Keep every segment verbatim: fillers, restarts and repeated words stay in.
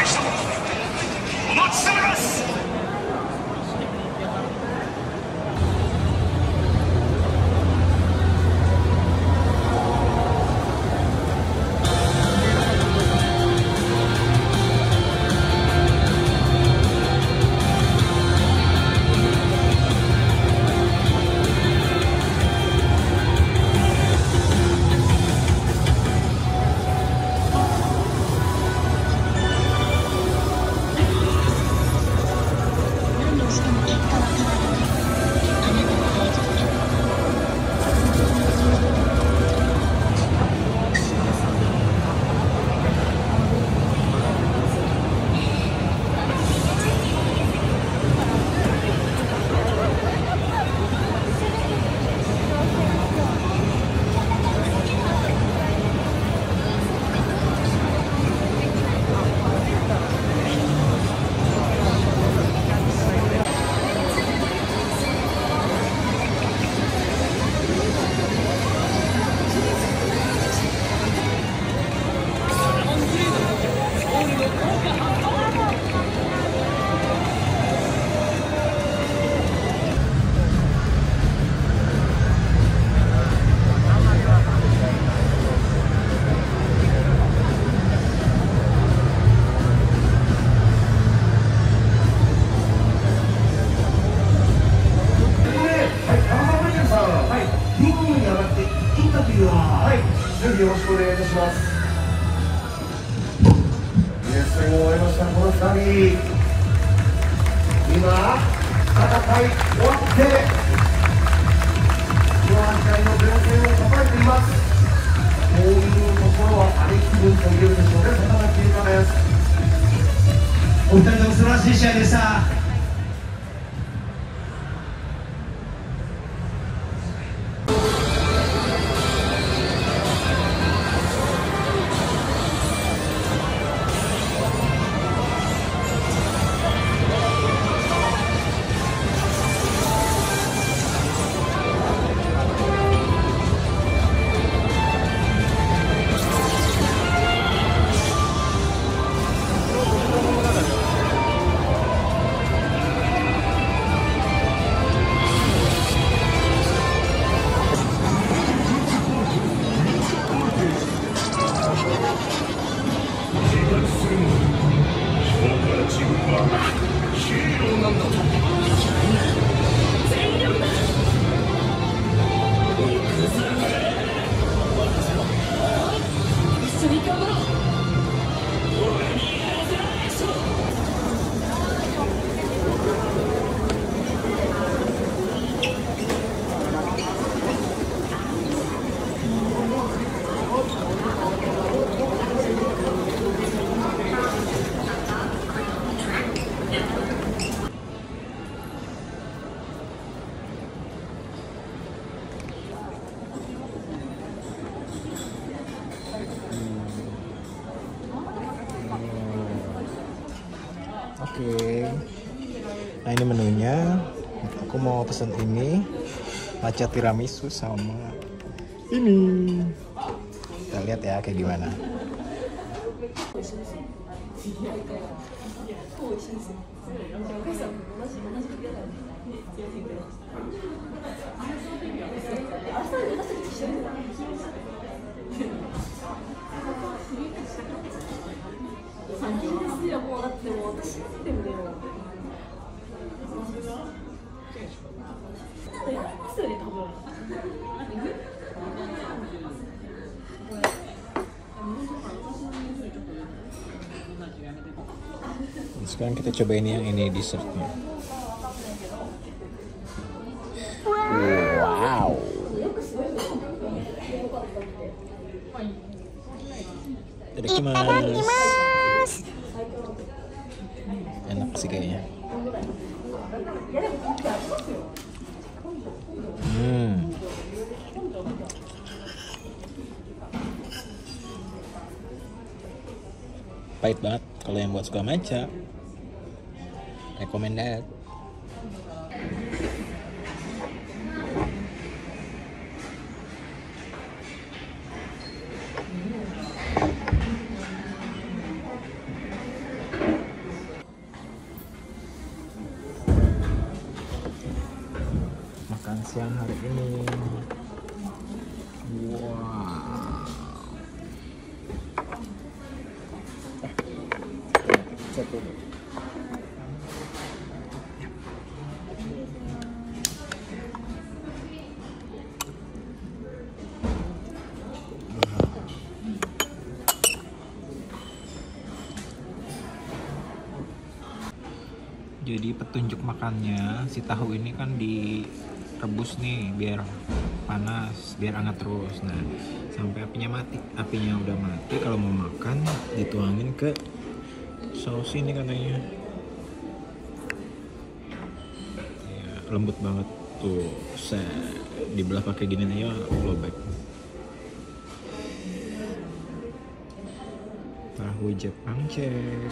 様お待ちしております。 よろしくお願いいたします。熱戦を終えましたこのふたり、今戦い終わってフロア時の前線を叩いています。こういうところはあり気分と言えるでしょうね。坂田圭太です。 お二人とも素晴らしい試合でした。 Oke, nah ini menunya. Aku mau pesan ini matcha tiramisu sama ini. Kita lihat ya kayak gimana. Sekarang kita cobain yang ini dessertnya. Wow. Itadakimasu. Enak sih kayaknya. Hmm. Pahit banget. Kalau yang buat suka matcha, recommended. ini. Wow. Satu. Jadi petunjuk makannya, si tahu ini kan direbus nih biar panas, biar hangat terus. Nah, sampai apinya mati. Apinya udah mati, kalau mau makan dituangin ke saus ini katanya. Ya, lembut banget tuh. Set dibelah pakai gini aja lobek. Tahu Jepang cek.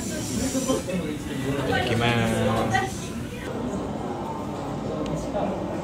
Gimana?